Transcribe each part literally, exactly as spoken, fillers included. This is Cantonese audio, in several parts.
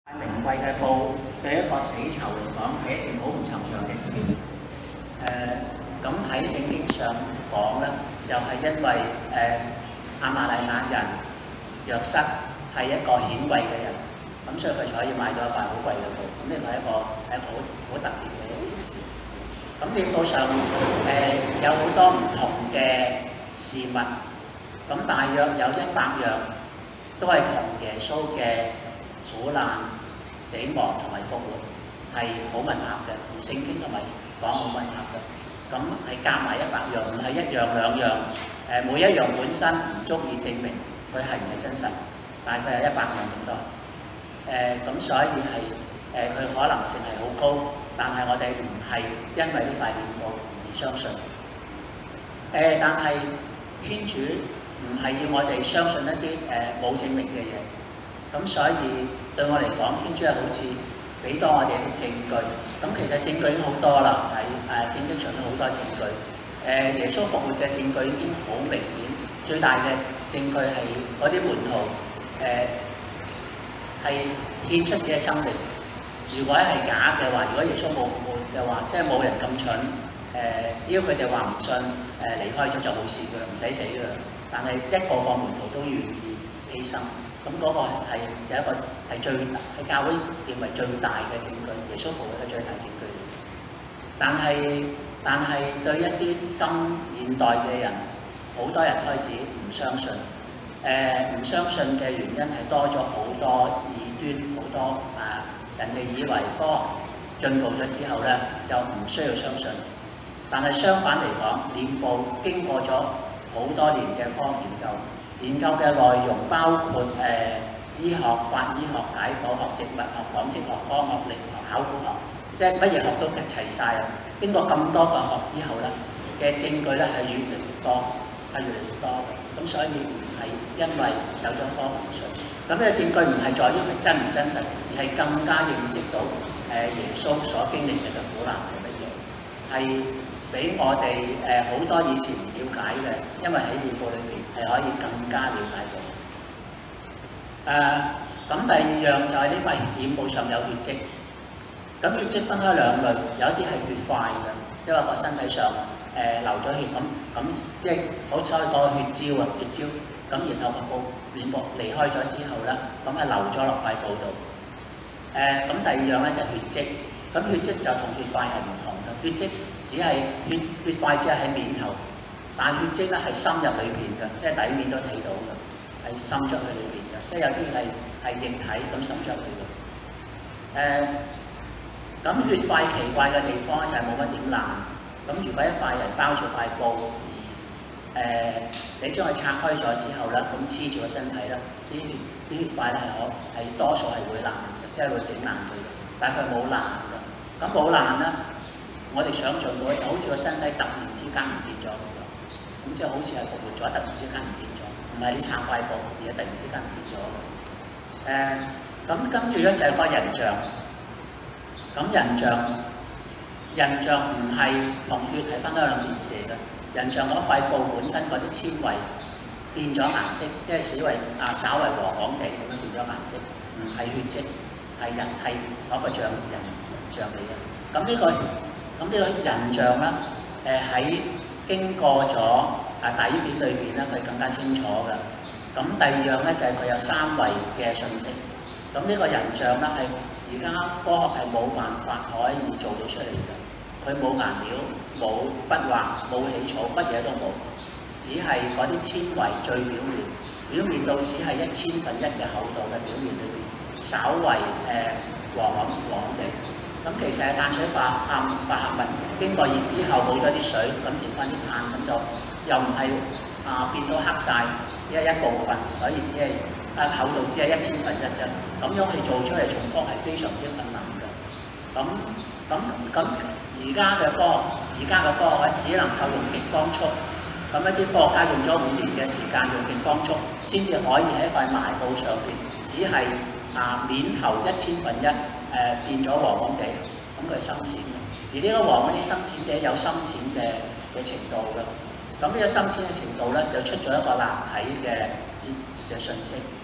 名貴嘅布對一個死囚嚟講係一件好唔尋常嘅事。誒咁喺聖經上講咧，就係、是、因為誒亞瑪利亞人約瑟係一個顯貴嘅人，咁所以佢就可以買到一塊好貴嘅布。咁呢個係一個係一個好好特別嘅一件事。咁典故上誒、呃、有好多唔同嘅事物，咁大約有一百樣都係同耶穌嘅苦難、死亡同埋復活係好吻合嘅，同聖經同埋講好吻合嘅。咁係加埋一百樣，唔係一樣兩樣。誒每一樣本身唔足以證明佢係唔係真實，但係佢係一百樣咁多。誒咁所以係誒佢可能性係好高，但係我哋唔係因為呢塊面布而相信。誒但係天主唔係要我哋相信一啲誒冇證明嘅嘢。咁所以對我嚟講，天主係好似俾多我哋一啲證據。咁其實證據已經好多啦，喺誒聖經上都好多證據。誒耶穌復活嘅證據已經好明顯。最大嘅證據係嗰啲門徒誒係獻出自己嘅生命。如果係假嘅話，如果耶穌冇復活嘅話，即係冇人咁蠢。誒只要佢哋話唔信，誒離開咗就冇事㗎啦，唔使死㗎啦。但係一個個門徒都願意犧牲。咁嗰個係就一個係最喺教會認為最大嘅證據，耶穌復活嘅最大證據。但係但係對一啲今現代嘅人，好多人開始唔相信。誒唔相信嘅原因係多咗好多異端，好多啊人哋以為科學進步咗之後咧，就唔需要相信。但係相反嚟講，臉部經過咗好多年嘅科學研究。研究嘅內容包括誒、呃、醫學、法醫學、解剖學、植物學、紡織學、科學、力學、考古學，即係乜嘢學都齊晒啦。經過咁多個學之後咧嘅證據咧係越嚟越多，係越嚟越多嘅。咁所以唔係因為有咗科學技術，咁呢個證據唔係在於係真唔真實，而係更加認識到誒耶穌所經歷嘅苦難係乜嘢，係俾我哋誒好多以前唔了解嘅，因為喺臉部裏邊係可以更加了解到。誒、呃，咁第二樣就係呢塊臉部上有血跡。咁血跡分開兩類，有一啲係血塊嘅，即係話個身體上誒、呃、流咗血，咁咁即係好彩個血焦啊，血焦，咁然後個布臉部離開咗之後咧，咁係流咗落塊布度。誒、呃，咁第二樣咧就係血跡，咁血跡就同血塊係唔同嘅，血跡。只係血血塊，只係喺面頭，但血跡咧係深入裏邊嘅，即係底面都睇到嘅，係滲出去裏邊嘅，即係有啲係係液體咁滲出去嘅。誒、呃，咁血塊奇怪嘅地方就係冇乜點爛。咁如果一塊人包住塊布，而誒、呃、你將佢拆開咗之後咧，咁黐住個身體咧，啲血啲血塊咧係可係多數係會爛嘅，即係會整爛佢嘅，但係佢冇爛嘅。咁冇爛咧。我哋想像到就好似個身體突然之間唔見咗咁樣，咁即係好似係復活咗，突然之間唔見咗，唔係你拆塊布而係突然之間唔見咗嘅。誒、呃，咁跟住咧就係個人像，咁人像人像唔係同血係分開兩件事嘅。人像嗰塊布本身嗰啲纖維變咗顏色，即係稍為啊稍為黃黃地咁樣變咗顏色，唔係血跡，係人係嗰個像人像嚟嘅。咁呢、這個咁呢個人像咧，誒、呃、喺經過咗啊底片裏邊咧，佢更加清楚嘅。咁第二樣咧就係、是、佢有三維嘅信息。咁呢個人像咧係而家科學係冇辦法可以做到出嚟嘅。佢冇顏料、冇筆畫、冇起草，乜嘢都冇，只係嗰啲纖維最表面，表面到只係一千分一嘅厚度嘅表面裏邊，稍為誒、呃、黃黃黃地。咁其實係碳水化合化合物經過熱之後冇咗啲水，咁剩翻啲碳，咁就又唔係啊變到黑晒，只係一部分，所以只係啊厚度只係一千分一啫。咁樣去做出嚟重複係非常之困難嘅。咁咁咁而家嘅科學，而家嘅科學咧只能夠用極光速。咁一啲科學家用咗五年嘅時間用極光速，先至可以喺一塊麻布上邊，只係啊面頭一千分一。誒、呃、變咗黃黃地，咁佢係深淺嘅。而呢個黃嗰啲深淺嘅有深淺嘅嘅程度嘅。咁呢個深淺嘅程度咧，就出咗一個立體嘅嘅信息。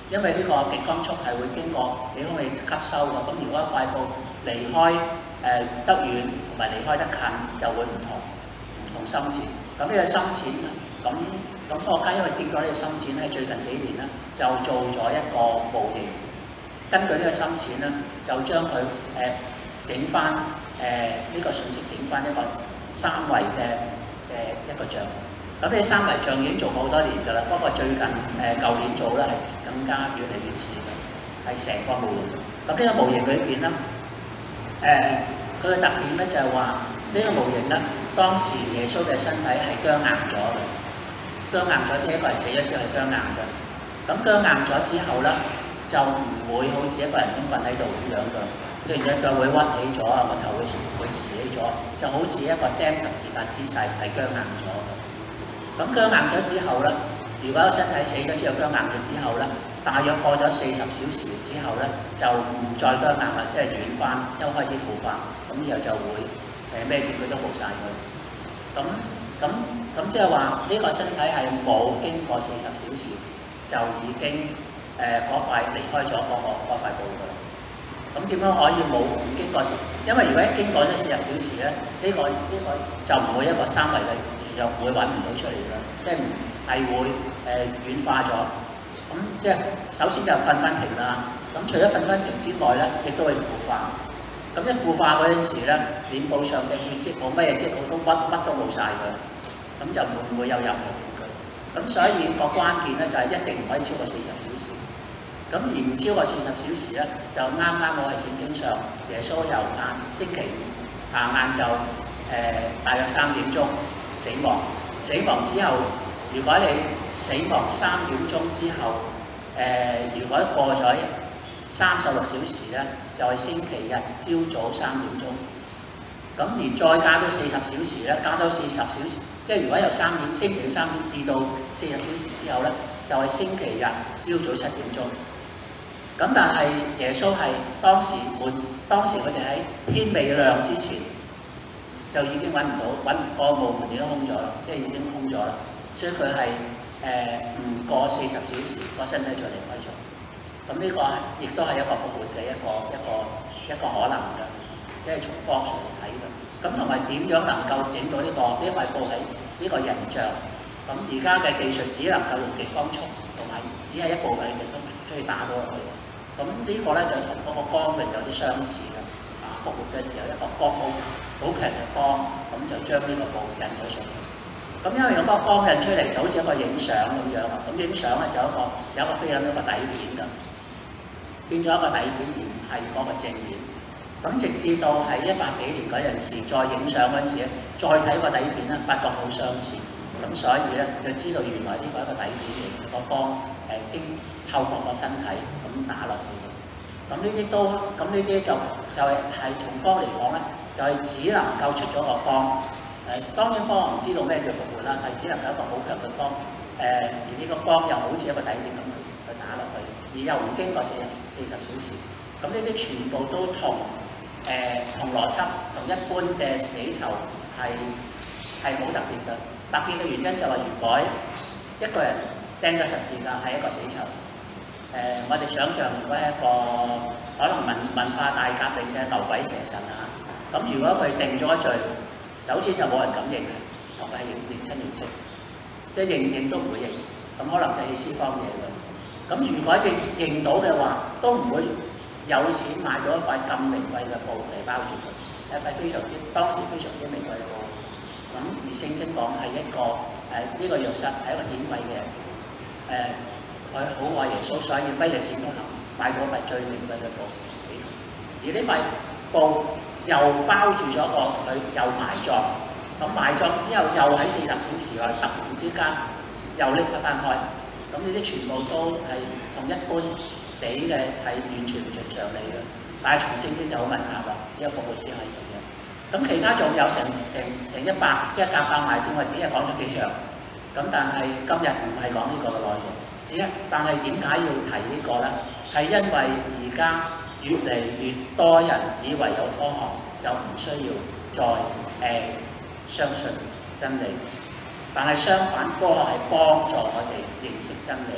因為呢個極光束係會經過俾空氣吸收嘅。咁如果一塊布離開誒、呃、得遠同埋離開得近，就會唔同唔同深淺。咁呢個深淺咁咁科學家因為經過呢個深淺咧，最近幾年咧就做咗一個模型，根據呢個深淺咧就將佢誒整翻誒呢個信息整翻一個三維嘅嘅一個像。咁呢三維像已經做過好多年㗎啦，不過最近誒舊、呃、年做咧係更加越嚟越似嘅，係成個模型。咁呢個模型裏邊咧，誒佢嘅特點咧就係話呢個模型咧，當時耶穌嘅身體係僵硬咗嘅，僵硬咗即係一個人死咗之後係僵硬嘅。咁僵硬咗之後咧，就唔會好似一個人咁瞓喺度咁樣嘅，跟住隻腳會屈起咗啊，個頭會會豎起咗，就好似一個釘十字架姿勢係僵硬咗嘅。咁僵硬咗之後咧，如果個身體死咗之後僵硬咗之後咧，大約過咗四十小時之後咧，就唔再僵硬啦，即係軟翻，因為開始腐化，咁然後就會誒咩證據都冇晒佢。咁咁咁即係話呢個身體係冇經過四十小時就已經誒嗰、呃、塊離開咗嗰、那個嗰塊布㗎啦。咁點樣可以冇唔經過時？因為如果一經過咗四十小時咧，呢、這個呢、這個就唔會一個三維嘅。又會揾唔到出嚟㗎，即係係會誒、呃、軟化咗。咁即係首先就瞓翻平啦。咁除咗瞓翻平之外咧，亦都會腐化。咁一腐化嗰陣時咧，臉部上嘅血跡冇咩跡，都乜乜都冇晒㗎。咁就唔會有任何證據。咁所以個關鍵咧就係、是、一定唔可以超過四十小時。咁而唔超過四十小時咧，就啱啱我喺聖經上，耶穌又晏星期五下晏晝誒大約三點鐘。死亡，死亡之後，如果你死亡三點鐘之後，誒、呃，如果過咗三十六小時咧，就係、是、星期日朝早三點鐘。咁而再加到四十小時咧，加到四十小時，即係如果由三點星期三點至到四十小時之後咧，就係、是、星期日朝早七點鐘。咁但係耶穌係當時門，當時佢哋喺天未亮之前。就已經揾唔到，揾唔個墓門已經空咗啦，即係已經空咗啦。所以佢係誒唔過四十小時個身體就離開咗。咁呢個亦都係一個復活嘅一個一個一個可能嘅，即係從科學嚟睇嘅。咁同埋點樣能夠整到呢、這個呢塊布喺呢個人像？咁而家嘅技術只能夠用極光束，同埋只係一部分嘅極光束可以打到落去。咁呢個咧就同嗰個光明有啲相似嘅。啊，復活嘅時候一個光好好強嘅光，咁就將呢個布印咗上去。咁因為有個光印出嚟，就好似一個影相咁樣啊。咁影相咧就有一個有一個菲林一個底片㗎，變咗一個底片，而唔係嗰個正面。咁直至到係一百幾年嗰陣時，再影相嗰陣時咧，再睇個底片咧，發覺好相似。咁所以咧就知道原來呢個係一個底片嚟，個光誒經透過個身體咁打落去。咁呢啲都咁呢啲就就係係從光嚟講咧，就係、是、只能夠出咗個光。誒、呃、當然科學唔知道咩叫復活啦，係只能夠一個好強嘅光。誒、呃、而呢個光又好似一個底片咁去打落去，而又唔經過四十四十小時。咁呢啲全部都同誒同邏輯同一般嘅死囚係係冇特別嘅。特別嘅原因就係如果一個人釘咗十字架係一個死囚。誒、呃，我哋想象如果一個可能文文化大革命嘅牛鬼蛇神啊，咁如果佢定咗罪，首先就冇人敢認，同佢係認認親認戚，即係認認都唔會認，咁可能就棄屍荒野㗎。咁如果認認到嘅話，都唔會有錢買咗一塊咁名貴嘅布嚟包住佢，一塊非常之當時非常之名貴嘅布。咁而聖經講係一個誒呢、呃這個約瑟係一個顯貴嘅誒。呃佢好愛耶穌，所以乜嘢錢都肯買到塊最名貴嘅布俾佢。而呢塊布又包住咗個佢，又埋葬。咁埋葬之後，又喺四十小時內突然之間又拎得翻開。咁呢啲全部都係同一般死嘅係完全唔尋常理嘅。但係從聖經就好吻合啦，只有復活只係咁樣。咁其他仲有成成成一百即係夾百埋添，我只係講咗幾樣。咁但係今日唔係講呢個嘅內容。但係點解要提呢個呢？係因為而家越嚟越多人以為有科學，就唔需要再誒、呃、相信真理。但係相反，科學係幫助我哋認識真理。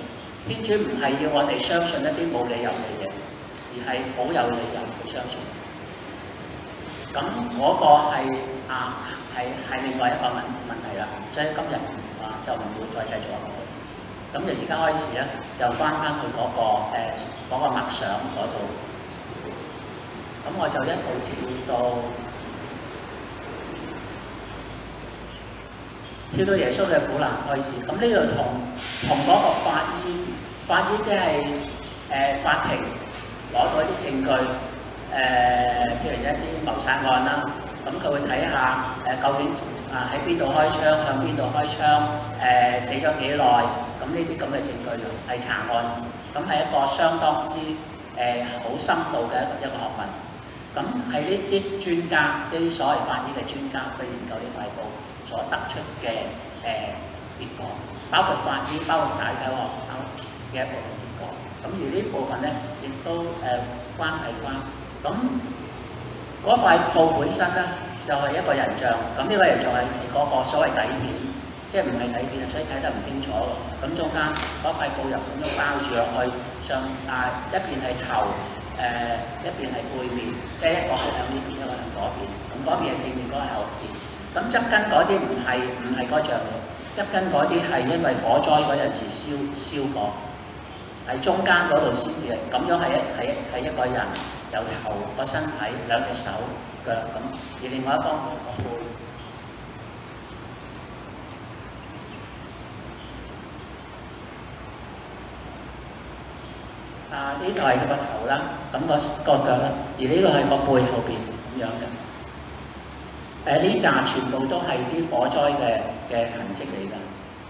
天主唔係要我哋相信一啲冇理由嘅嘢，而係好有理由去相信。咁嗰個係啊係係另外一個問問題啦，所以今日啊就唔會再繼續落去。咁就而家開始咧，就翻翻去嗰個誒嗰個默想嗰度。咁我就一路跳到跳到耶穌嘅苦難開始。咁呢度同同嗰個法醫，法醫即係誒法庭攞到一啲證據，誒、呃、譬如一啲謀殺案啦，咁佢會睇下誒究竟啊喺邊度開槍，向邊度開槍，誒、呃、死咗幾耐，咁呢啲咁嘅證據係查案，咁係一個相當之誒好、呃、深度嘅一個一個學問。咁係呢啲專家，呢啲所謂法醫嘅專家去研究呢塊布所得出嘅誒、呃、結果，包括法醫、包括解體學嘅一部分結果。咁而呢部分咧，亦都誒、呃、關係翻。咁嗰塊布本身咧，就係、是、一個人像。咁呢個人像係嗰個所謂底片，即係唔係底片啊，所以睇得唔清楚。咁中間嗰塊布又咁樣包住落去，上啊一邊係頭。誒、呃、一邊係背面，即係一個係向呢邊，一個向嗰邊。咁嗰邊係正面，嗰個係後邊。咁側跟嗰啲唔係唔係嗰像嘅，側跟嗰啲係因為火災嗰陣時燒燒過，喺中間嗰度先至係咁樣係一係係一個人有頭個身體兩隻手腳咁，而另外一方面個背。啊！呢度係個頭啦，咁、那個個腳啦，而呢個係個背後邊咁樣嘅。誒呢紮全部都係啲火災嘅嘅痕跡嚟㗎。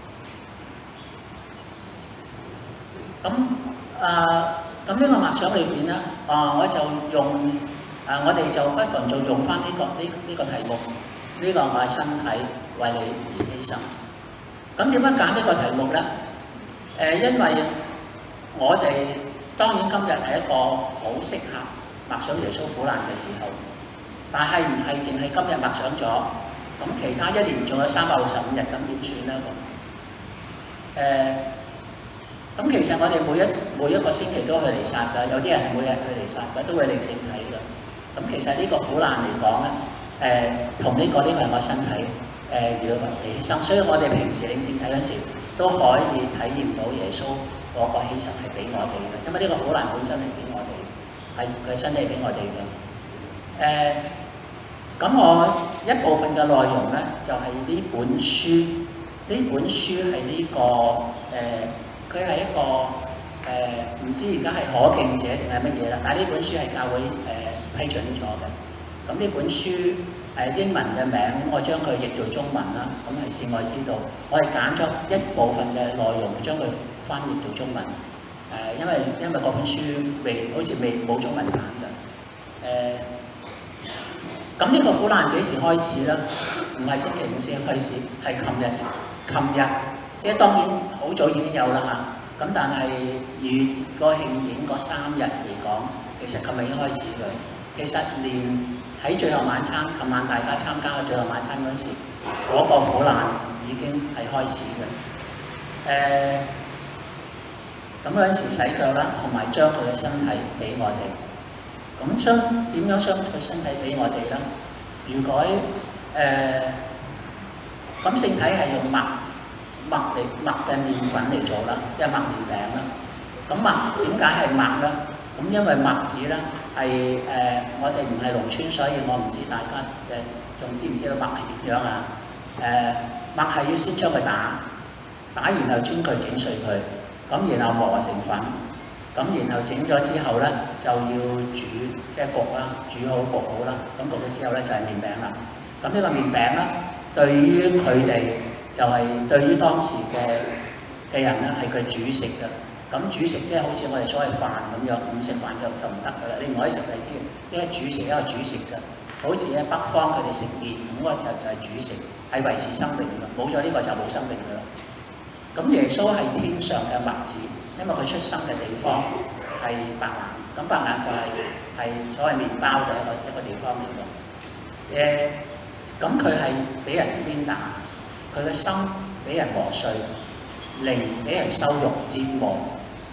咁啊，咁呢個默想裏邊咧，啊我就用啊，我哋就不妨就用翻呢、這個呢呢、這個題目，呢、這個我係身體為你而犧牲。咁點解揀呢個題目咧？誒、呃，因為我哋。當然今日係一個好適合默想耶穌苦難嘅時候，但係唔係淨係今日默想咗，咁其他一年仲有三百六十五日，咁點算咧？誒、呃，咁其實我哋每一每一個星期都去彌撒㗎，有啲人每日去彌撒㗎，都會領聖體㗎。咁其實呢個苦難嚟講咧，誒同呢個呢、呢個係我身體誒要犧牲，所以我哋平時領聖體嗰時都可以體驗到耶穌。嗰個犧牲係俾我哋嘅，因為呢個苦難本身係俾我哋，係佢身體俾我哋嘅。誒、呃，咁我一部分嘅內容咧，就係、是、呢本書，呢本書係呢、這個誒，佢、呃、係一個誒，唔、呃、知而家係可敬者定係乜嘢啦。但係呢本書係教會誒、呃、批准咗嘅。咁呢本書誒、呃、英文嘅名，我將佢譯做中文啦。咁係善愛之道，我係揀咗一部分嘅內容將佢翻譯做中文，誒、呃，因為因為嗰本書未好似未冇中文版嘅，誒、呃，咁呢個苦難幾時開始咧？唔係星期五先開始，係琴日，琴日，即係當然好早已經有啦嚇，咁但係與個慶典嗰三日嚟講，其實琴日已經開始嘅。其實連喺最後晚餐，琴晚大家參加嘅最後晚餐嗰陣時，嗰、那個苦難已經係開始嘅，誒、呃。咁嗰陣時洗腳啦，同埋將佢嘅身體俾我哋。咁將點樣將佢身體俾我哋咧？如果誒咁聖體係用麥麥嚟麥嘅麵粉嚟做啦，即係麥麵餅啦。咁麥點解係麥咧？咁因為麥子咧係誒我哋唔係農村，所以我唔知大家誒仲知唔知道麥係點樣啊？誒、呃、麥係要先將佢打，打完後將佢整碎佢。咁然後磨成粉，咁然後整咗之後咧就要煮，即係焗啦，煮好焗好啦。咁焗咗之後咧就係、是、麵餅啦。咁呢個麵餅咧，對於佢哋就係、是、對於當時嘅嘅人咧係佢主食嘅。咁主食即係好似我哋所謂飯咁樣，唔食飯就就唔得噶啦。你唔可以食第啲，因為主食一個主食嘅。好似喺北方佢哋食麵，咁嗰就就係主食，係維持生命嘅。冇咗呢個就冇生命噶啦。咁耶穌係天上嘅麥子，因為佢出生嘅地方係白冷，咁白冷就係、是、係所謂麵包嘅一個一個地方嚟嘅。誒，咁佢係俾人鞭打，佢嘅心俾人磨碎，靈俾人羞辱折磨，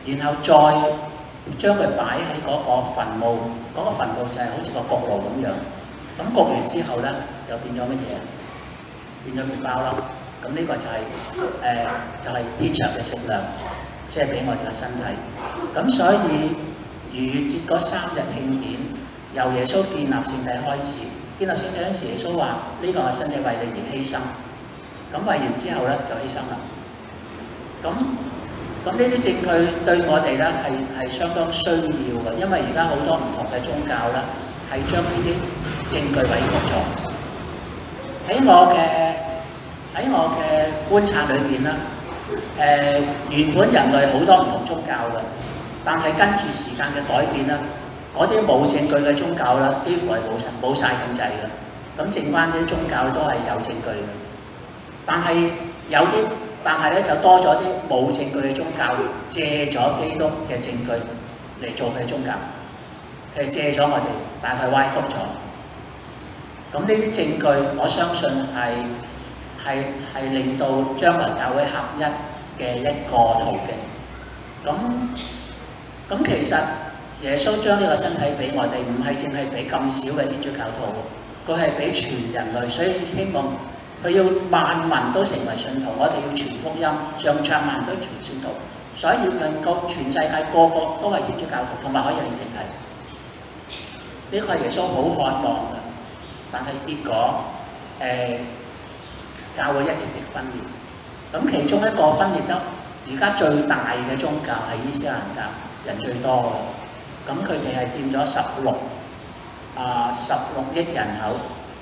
然後再將佢擺喺嗰個墳墓，嗰、那個墳墓就係好似個焗爐咁樣。咁焗完之後咧，就變咗乜嘢？變咗麵包啦。咁呢個就係、是、誒、呃、就係、是、天上嘅食糧，即係俾我哋嘅身體。咁所以逾越節嗰三日慶典，由耶穌建立聖體開始。建立聖體嗰時，耶穌話：呢、這個係身體為你而犧牲。咁為完之後咧，就犧牲啦。咁咁呢啲證據對我哋咧係係相當需要嘅，因為而家好多唔同嘅宗教咧係將呢啲證據毀滅咗。喺我嘅喺我嘅觀察裏邊咧，誒、呃、原本人類好多唔同宗教嘅，但係跟住時間嘅改變咧，嗰啲冇證據嘅宗教咧，幾乎係冇曬冇曬咁滯嘅。咁剩翻啲宗教都係有證據嘅，但係有啲，但係咧就多咗啲冇證據嘅宗教，借咗基督嘅證據嚟做佢嘅宗教，係借咗我哋，但係歪曲咗。咁呢啲證據，我相信係係係令到將來教會合一嘅一個途徑。咁咁其實耶穌將呢個身體俾我哋，唔係淨係俾咁少嘅天主教徒，佢係俾全人類，所以希望佢要萬民都成為信徒，我哋要傳福音，上trăm萬都傳信徒，所以要令到全世界個個都係天主教徒，同埋可以領聖體。呢、這個係耶穌好渴望嘅。但係結果，誒、呃、教會一直的分裂。咁其中一個分裂得而家最大嘅宗教係伊斯蘭教，人最多嘅。咁佢哋係佔咗十六啊十六億人口，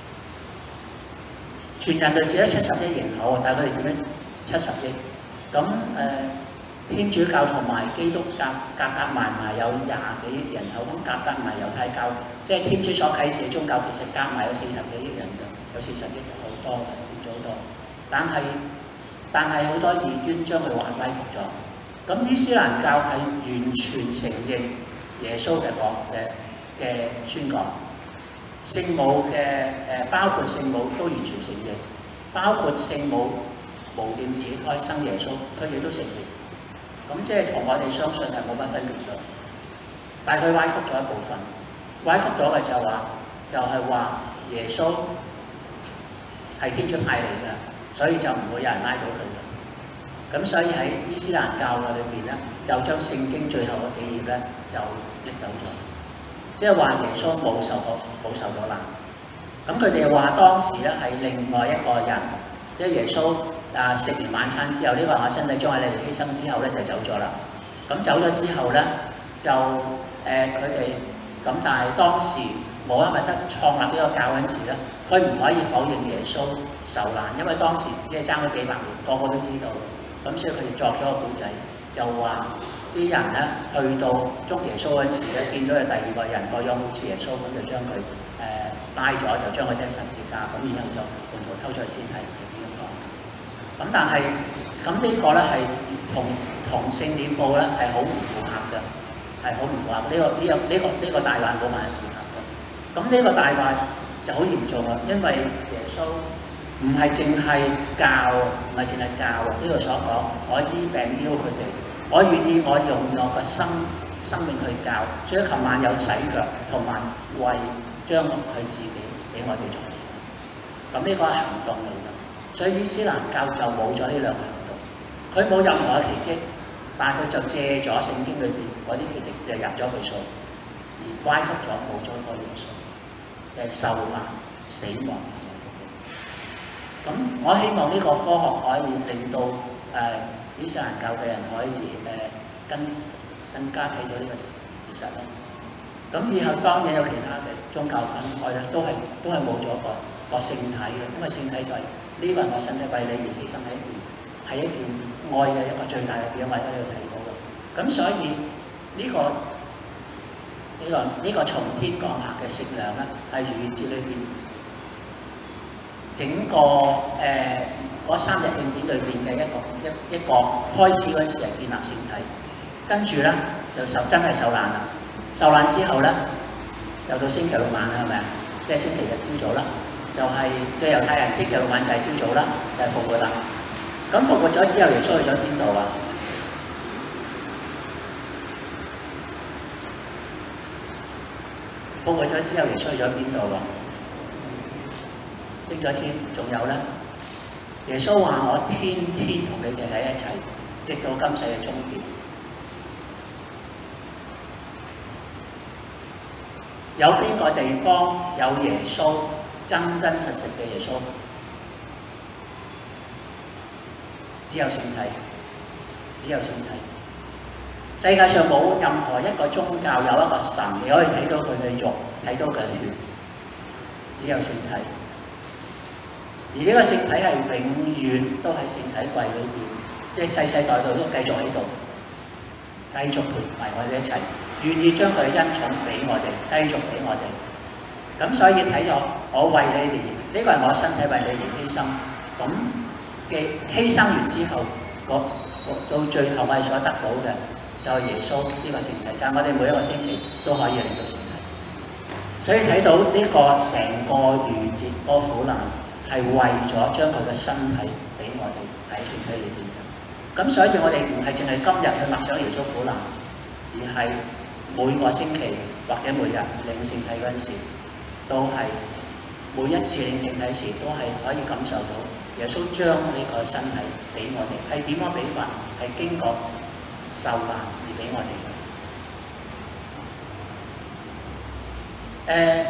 全人類只得七十億人口，但係佢哋佔咗七十億。咁誒、呃、天主教同埋基督教夾夾埋埋有廿幾億人口，咁夾夾埋猶太教。即係天主所啟示嘅宗教，其實加埋有四十幾億人嘅，有四十億好多嘅，變咗好多。但係但係好多異端將佢玩歪曲咗。咁伊斯蘭教係完全承認耶穌嘅講嘅嘅宣講，聖母嘅誒包括聖母都完全承認，包括聖母無玷始胎生耶穌，佢哋都承認。咁即係同我哋相信係冇乜分別嘅，但係佢歪曲咗一部分。歪曲咗嘅就係話，就係、是、話耶穌係天主派嚟嘅，所以就唔會有人拉到佢嘅。咁所以喺伊斯蘭教嘅裏邊咧，就將聖經最後嘅幾頁咧就拎走咗，即係話耶穌冇受過冇受過難。咁佢哋話當時咧係另外一個人，即係耶穌啊食完晚餐之後，呢、這個係我身體將喺你哋犧牲之後咧就走咗啦。咁走咗之後咧就誒佢哋。呃咁但係當時穆罕默德創立呢個教嗰陣時咧，佢唔可以否認耶穌受難，因為當時只係爭咗幾百年，個個都知道。咁所以佢哋作咗個故仔，就話啲人咧去到捉耶穌嗰陣時咧，見到有第二個人個樣好似耶穌，咁就將佢誒拉咗，就將佢釘十字架，咁然後就門徒偷咗佢屍體咁樣講。咁但係咁呢個咧係同同聖典報咧係好唔符合嘅。係好唔符合呢、這個呢、這個呢、這個呢、這個大患冇辦法符合嘅。咁呢個大患就好嚴重啦，因為耶穌唔係淨係教，唔係淨係教啊！呢度所講，我醫病醫好佢哋，我願意我用我個生生命去教。所以琴晚有洗腳同埋為將佢自己俾我哋做。咁呢個係行動嚟㗎，所以伊斯蘭教就冇咗呢兩個行動，佢冇任何嘅奇蹟。但係佢就借咗聖經裏邊嗰啲奇蹟，就入咗佢數，而歪曲咗冇咗個元素，誒受難、死亡。咁我希望呢個科學可以令到誒、呃、伊斯蘭教嘅人可以誒、呃、更更加睇到呢個事實咯。咁以後當然有其他嘅宗教分開咧，都係都係冇咗個個聖體嘅，因為聖體就係、是、呢個係我身體為你而犧牲喺一邊，係一件。愛嘅一個最大嘅表，我喺度睇到嘅。咁所以呢、這個呢、這個呢、這個從天降下嘅食糧咧，係逾越節裏邊整個誒嗰、呃、三日慶典裏邊嘅一個一一個開始嗰陣時係建立聖體，跟住咧就受真係受難啦。受難之後咧，就到星期六晚啦，係咪啊？即係星期日朝早啦，就係嘅猶太人星期六晚就係朝早啦，就係復活啦。咁復活咗之後，耶穌去咗邊度啊？ 復活咗之後，耶穌去咗邊度喎？升咗天，仲有咧？耶穌話：我天天同你哋喺一齊，直到今世嘅終結。有邊個地方有耶穌真真實實嘅耶穌？只有聖體，只有聖體。世界上冇任何一個宗教有一個神，你可以睇到佢嘅肉，睇到佢嘅血，只有聖體。而呢個聖體係永遠都喺聖體櫃裏邊，即係世世代代都繼續喺度，繼續陪埋我哋一齊，願意將佢嘅恩寵俾我哋，繼續俾我哋。咁所以睇咗，我為你哋，呢、這個係我身體為你而犧牲。咁嘅犧牲完之後，我到最後我哋所得到嘅就係耶穌呢個聖體。但係我哋每一個星期都可以嚟到聖體，所以睇到呢個成個逾節個苦難係為咗將佢嘅身體俾我哋喺聖體裏邊嘅。咁所以我哋唔係淨係今日去默想耶穌苦難，而係每個星期或者每日領聖體嗰陣時，都係每一次領聖體時都係可以感受到耶穌將呢個身體俾我哋，係點樣俾法？係經過受難而俾我哋嘅。誒、呃，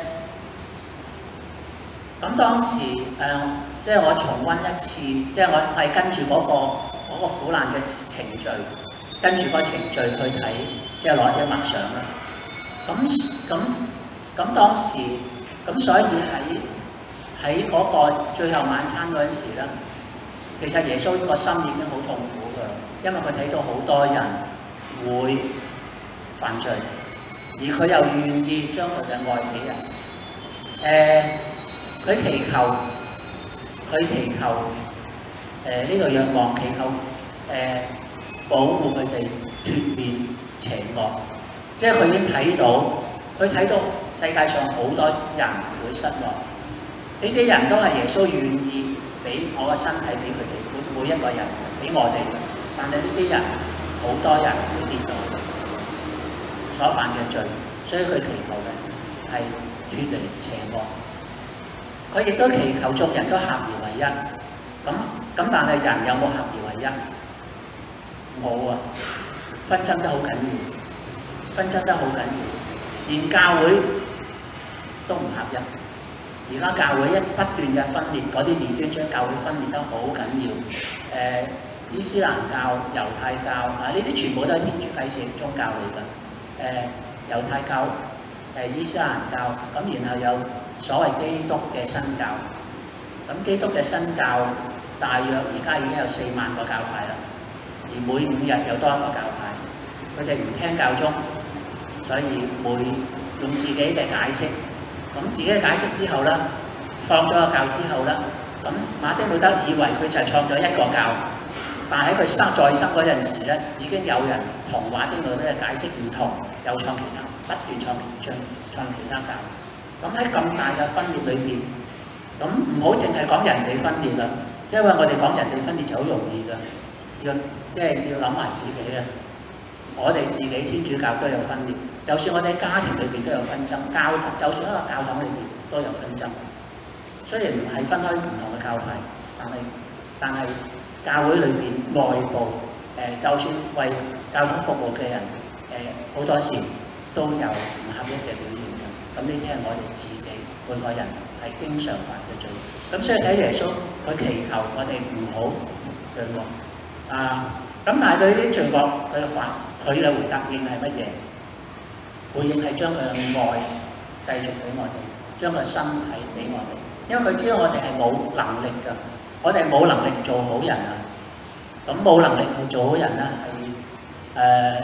咁當時誒、呃，即係我重溫一次，即係我係跟住嗰、那個嗰、那個苦難嘅程序，跟住個程序去睇，即係攞啲默想啦。咁咁咁當時，咁所以喺喺嗰個最後晚餐嗰陣時咧，其實耶穌個心已經好痛苦㗎，因為佢睇到好多人會犯罪，而佢又願意將佢嘅愛俾人。誒、呃，佢祈求，佢祈求誒呢、呃這個若望祈求誒、呃、保護佢哋脫免邪惡，即係佢已經睇到，佢睇到世界上好多人會失落。呢啲人都係耶穌願意俾我嘅身體俾佢哋，每每一個人俾我哋。但係呢啲人好多人會跌倒所犯嘅罪，所以佢祈求嘅係脫離邪惡。佢亦都祈求眾人都合而為一。咁咁，但係人有冇合而為一？冇啊！紛爭得好緊要，紛爭得好緊要，連教會都唔合一。而家教會一不斷嘅分裂，嗰啲異端將教會分裂得好緊要。誒、呃，伊斯蘭教、猶太教啊，呢啲全部都係天主啟示宗教嚟㗎。誒、呃，猶太教、誒、呃、伊斯蘭教，咁然後有所謂基督嘅新教。咁基督嘅新教大約而家已經有四萬個教派啦，而每五日有多一個教派。佢哋唔聽教宗，所以每用自己嘅解釋。咁自己嘅解釋之後咧，放咗個教之後咧，咁馬丁路德以為佢就係創咗一個教，但喺佢生在生嗰陣時咧，已經有人同馬丁路德嘅解釋唔同，又創其他，不斷創其他創其他教。咁喺咁大嘅分裂裏邊，咁唔好淨係講人哋分裂啦，因為我哋講人哋分裂就好容易㗎，要即係、就是、要諗埋自己嘅。我哋自己天主教都有分裂，就算我哋家庭裏邊都有紛爭，教堂就算一個教堂裏邊都有紛爭。雖然唔係分開唔同嘅教派，但係但係教會裏邊內部誒、呃，就算為教堂服務嘅人誒，好、呃、多時都有唔合一嘅表現嘅。咁呢啲係我哋自己每個人係經常犯嘅罪。咁所以睇耶穌，佢祈求我哋唔好罪惡啊。咁但係對呢啲罪惡，佢嘅反佢嘅回答應係乜嘢？回應係將佢嘅愛繼續俾我哋，將佢身體俾我哋。因為佢知道我哋係冇能力㗎，我哋冇能力做好人啊。咁冇能力去做好人咧，係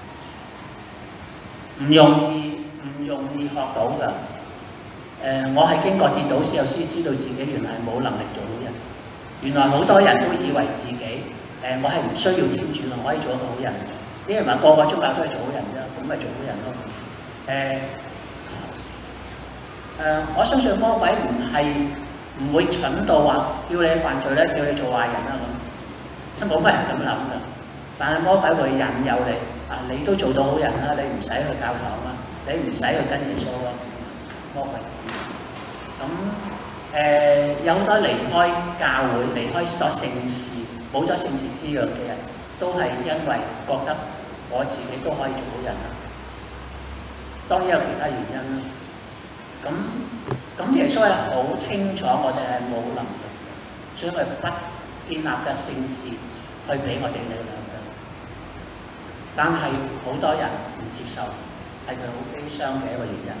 誒唔容易，唔容易學到㗎。誒、呃，我係經過跌倒之後先知道自己原來係冇能力做好人。原來好多人都以為自己誒、呃，我係唔需要天主啦，我可以做一個好人。啲人話個個宗教都係做好人啫，咁咪做好人咯。誒、呃、誒、呃，我相信魔鬼唔係唔會蠢到話叫你犯罪咧，叫你做壞人啦咁，即冇乜人咁諗㗎。但係魔鬼會引誘你，啊，你都做到好人啦，你唔使去教堂啦，你唔使去跟耶穌啦， 魔鬼咁誒、呃、有好多離開教會、離開所聖事、冇咗聖事之約嘅人，都係因為覺得我自己都可以做到人啦。當然有其他原因啦。咁咁耶穌係好清楚我哋係冇能力，所以佢不建立嘅聖事去俾我哋力量嘅。但係好多人唔接受，係佢好悲傷嘅一個原因。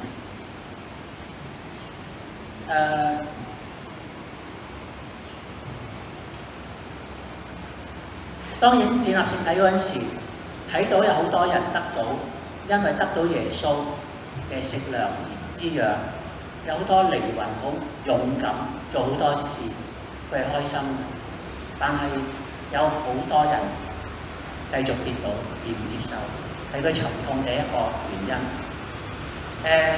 誒、呃，當然建立聖體嗰陣時，睇到有好多人得到，因為得到耶穌嘅食糧滋養，有好多靈魂好勇敢，做好多事，佢係開心嘅。但係有好多人繼續跌倒而唔接受，係佢沉痛嘅一個原因。誒、呃。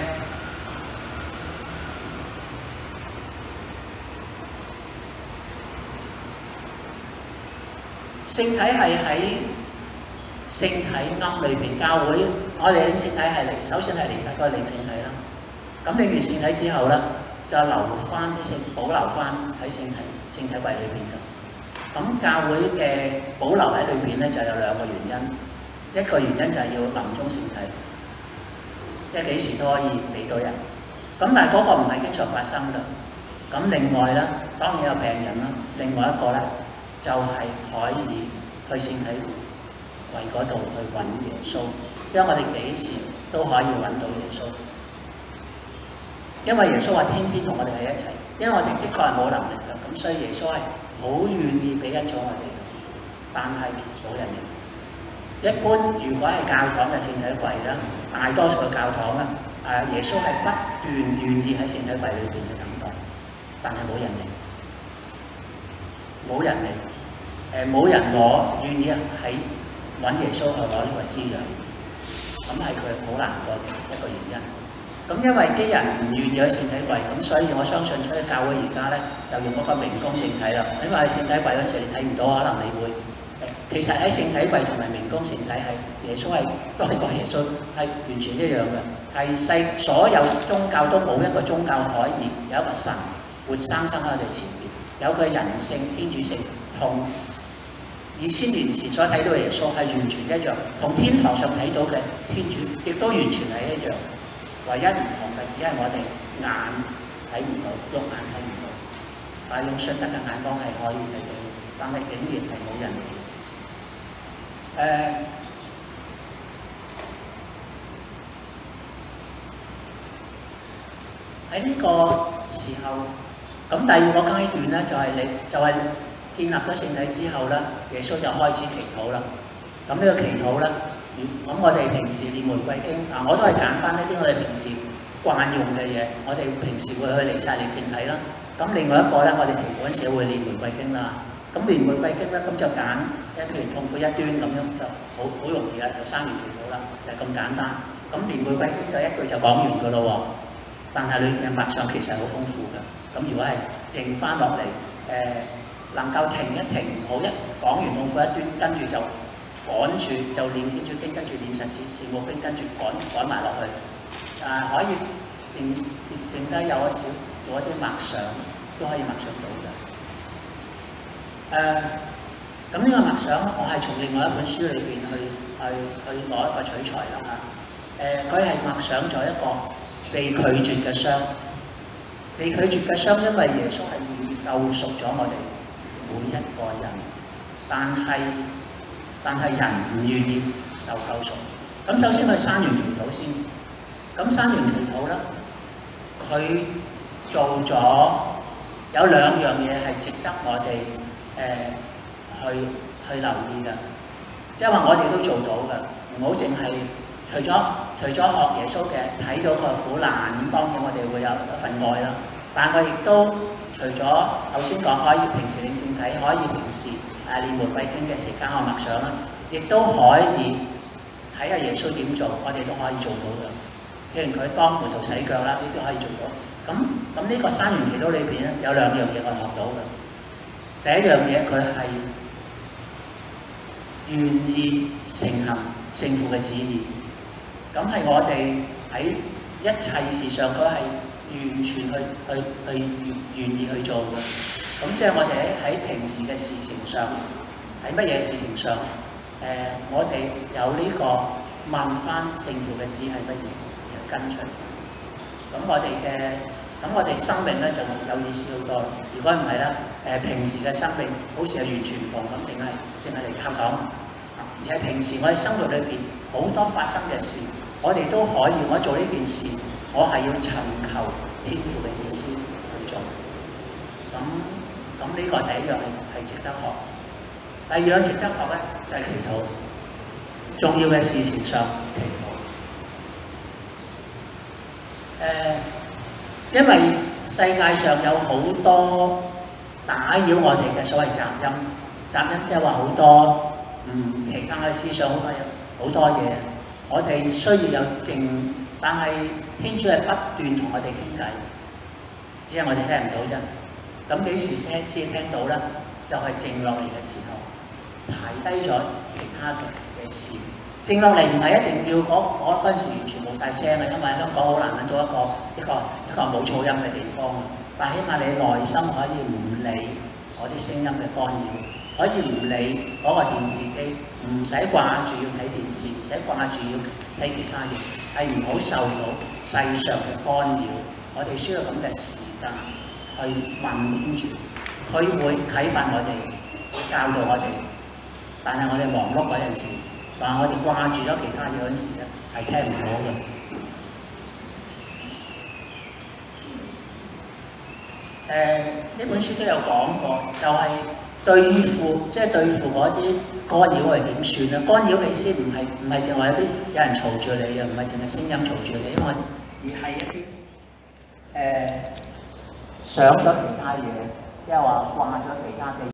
聖體係喺聖體龕裏邊，教會我哋領聖體係嚟，首先係嚟曬個領聖體啦。咁領完聖體之後咧，就留翻啲聖，保留翻喺聖體聖體櫃裏邊嘅。咁教會嘅保留喺裏邊咧，就有兩個原因。一個原因就係要臨終聖體，即係幾時都可以俾到人。咁但係嗰個唔係經常發生嘅。咁另外咧，當然有病人啦。另外一個咧，就係可以去聖體櫃嗰度去揾耶穌，因為我哋幾時都可以揾到耶穌。因為耶穌話天天同我哋喺一齊，因為我哋的確係冇能力嘅，咁所以耶穌係好願意俾恩寵我哋，但係冇人嚟。一般如果係教堂嘅聖體櫃咧，大多數嘅教堂咧，誒耶穌係不斷願意喺聖體櫃裏邊去等待，但係冇人嚟，冇人嚟。誒冇人攞，願意喺揾耶穌去攞呢個資糧，咁係佢好難過嘅一個原因。咁因為啲人唔願意喺聖體櫃，咁所以我相信出啲教會而家咧就用嗰個明供聖體啦。因為喺聖體櫃嗰陣時你睇唔到，可能你會誒，其實喺聖體櫃同埋明供聖體係耶穌係都係個耶穌係完全一樣嘅，係世所有宗教都冇一個宗教可以有一個神活生生喺我哋前面，有佢人性天主性同二千年前所睇到嘅耶穌係完全一樣，同天堂上睇到嘅天主亦都完全係一樣，唯一唔同嘅只係我哋眼睇唔到，肉眼睇唔到，但係用信德嘅眼光係可以睇到，但係竟然係冇人嚟。誒喺呢個時候，咁第二個階段咧就係你就係、是。建立咗聖體之後咧，耶穌就開始祈禱啦。咁呢個祈禱咧，咁我哋平時念玫瑰經啊，我都係揀翻一啲我哋平時慣用嘅嘢。我哋平時會去彌撒念聖體啦。咁另外一個咧，我哋祈禱嗰陣時會念玫瑰經啦。咁念玫瑰經咧，咁就揀一譬如痛苦一端咁樣就好好容易啦，就三年祈禱啦，就係咁簡單。咁念玫瑰經就一句就講完噶咯喎。但係裏面嘅默想其實好豐富㗎。咁如果係靜翻落嚟，誒、呃。能夠停一停，唔好一講完痛苦一端，跟住就趕住就念天主經，跟住念神事事務經，跟住趕趕埋落去。誒、啊、可以剩剩低有一少做一啲默想，都可以默想到嘅。誒、啊，咁呢個默想，我係從另外一本書裏邊去去去攞一個取材啦嚇。誒、啊，佢係默想咗一個被拒絕嘅傷，被拒絕嘅傷，因為耶穌係願意救贖咗我哋。每一個人，但係但係人唔願意受救贖。咁首先佢山園祈禱先，咁山園祈禱咧，佢做咗有兩樣嘢係值得我哋誒、呃、去去留意嘅，即係話我哋都做到嘅，唔好淨係除咗除咗學耶穌嘅睇到個苦難，咁當然我哋會有一份愛啦，但係亦都。除咗頭先講可以平時領聖體，可以平時誒念玫瑰經嘅時間我默想啦，亦都可以睇下耶穌點做，我哋都可以做到嘅。譬如佢幫門徒洗腳啦，呢啲可以做到。咁咁呢個山園祈禱裏邊咧，有兩樣嘢我學到嘅。第一樣嘢佢係願意承行聖父嘅旨意，咁係我哋喺一切事上佢係完全去去去願願意去做嘅。咁即係我哋喺喺平時嘅事情上，喺乜嘢事情上，誒、呃、我哋有呢個問翻聖父嘅旨係乜嘢而跟隨。咁我哋嘅咁我哋生命咧就有意思好多。如果唔係咧，誒平時嘅生命好似係完全唔同咁，淨係淨係嚟靠講。而係平時我哋生活裏邊好多發生嘅事，我哋都可以，我做呢件事，我係要尋求天父嘅意思去做。咁咁呢個第一樣係係值得學。第二樣值得學咧就係祈禱，重要嘅事情上祈禱。誒、呃，因為世界上有好多打擾我哋嘅所謂雜音，雜音即係話好多。嗯，其他嘅思想好多嘢，好多嘢，我哋需要有靜，但係天主係不斷同我哋傾偈，只係我哋聽唔到啫。咁幾時先先聽到咧？就係、是、靜落嚟嘅時候，排低咗其他嘅嘅事。靜落嚟唔係一定要嗰嗰陣時完全冇晒聲嘅，因為香港好難揾到一個一個一個冇噪音嘅地方。但係起碼你內心可以唔理嗰啲聲音嘅干擾。可以唔理嗰個電視機，唔使掛住要睇電視，唔使掛住要睇其他嘢，係唔好受到世上嘅干擾。我哋需要咁嘅時間去問天主，佢會啟發我哋，會教導我哋。但係我哋忙碌嗰陣時，但係我哋掛住咗其他嘢嗰陣時咧，係聽唔到嘅。誒、呃，呢本書都有講過，就係、是。對付即係對付嗰啲干擾係點算啊？干擾嘅意思唔係唔係淨係有啲有人嘈住你啊，唔係淨係聲音嘈住你，因為而係一啲誒想咗其他嘢，即係話掛咗其他嘅。